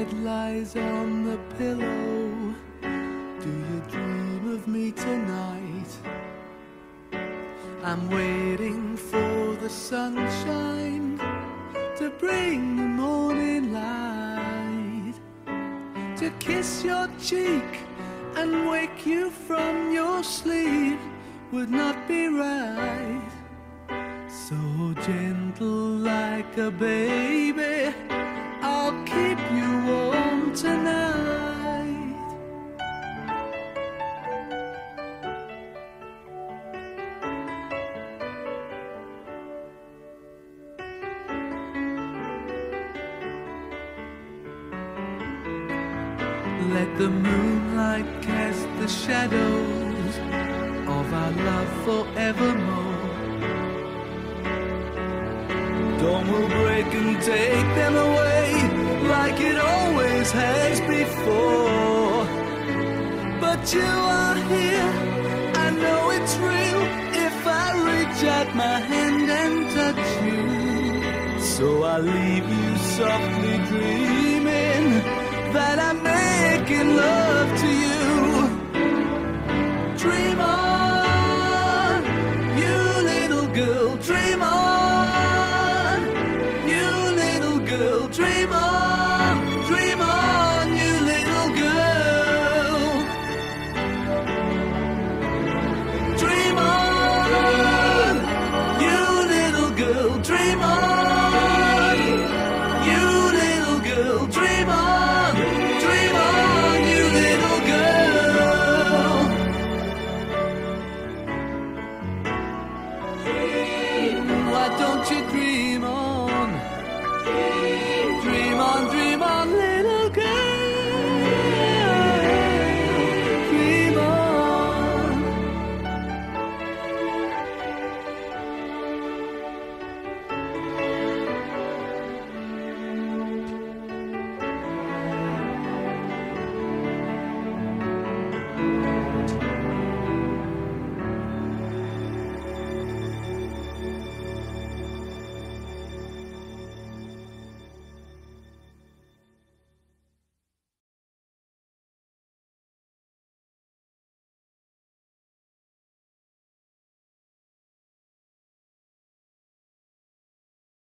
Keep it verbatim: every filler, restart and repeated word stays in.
head lies on the pillow, do you dream of me tonight? I'm waiting for the sunshine to bring the morning light, to kiss your cheek and wake you from your sleep would not be right. So gentle like a baby, I'll keep you warm tonight. Let the moonlight cast the shadows of our love forevermore. Dawn will break and take them away like it always has before. But you are here, I know it's real if I reach out my hand and touch you. So I leave you softly dreaming that I'm making love to you. Dream on.